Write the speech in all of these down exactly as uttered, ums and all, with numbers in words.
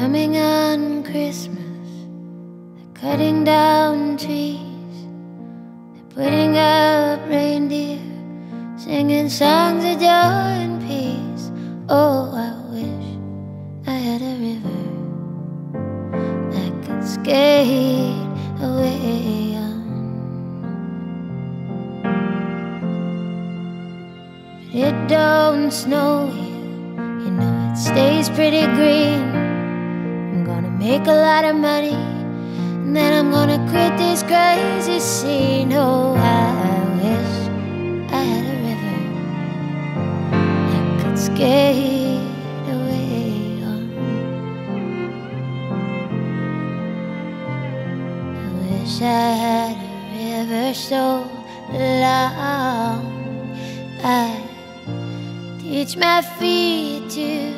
coming on Christmas. They're cutting down trees, they're putting up reindeer, singing songs of joy and peace. Oh, I wish I had a river I could skate away on. But it don't snow here, you know it stays pretty green. I'm gonna make a lot of money, and then I'm gonna quit this crazy scene. Oh, I wish I had a river I could skate away on. I wish I had a river so long I'd teach my feet to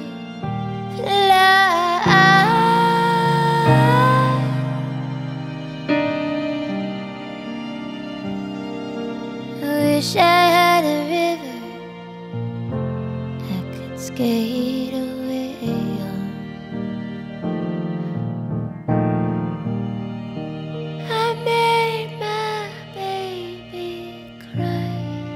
fly. I wish I had a river I could skate away on. I made my baby cry.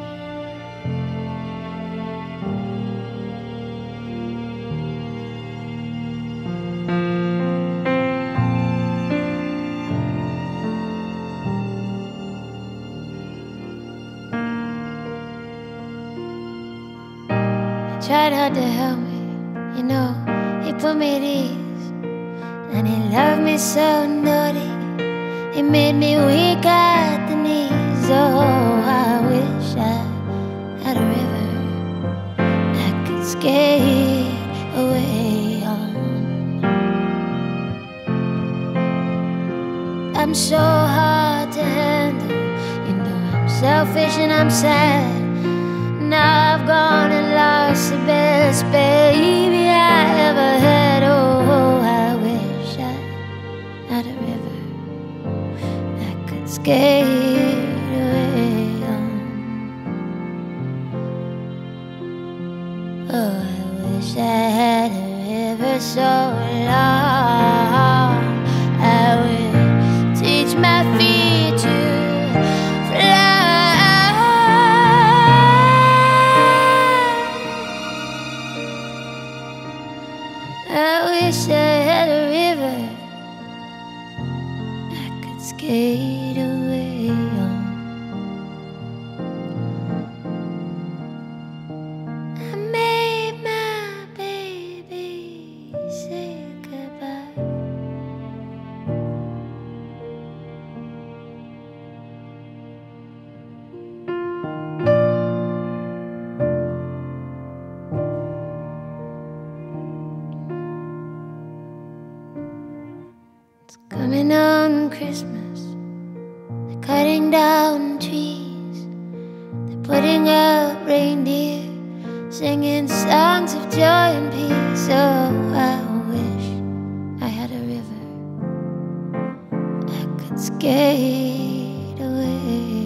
Tried hard to help me, you know, he put me at ease, and he loved me so naughty, he made me weak at the knees. Oh, I wish I had a river I could skate away on. I'm so hard to handle, you know, I'm selfish and I'm sad. Now I've gone and lost the best baby I ever had. Oh, I wish I had a river I could skate away on. Oh, I wish I had a river so long I would teach my feet to fly. I wish I had a river I could skate away on. I made my baby say goodbye. It's coming on Christmas. They're cutting down trees, they're putting up reindeer, singing songs of joy and peace. Oh, I wish I had a river I could skate away.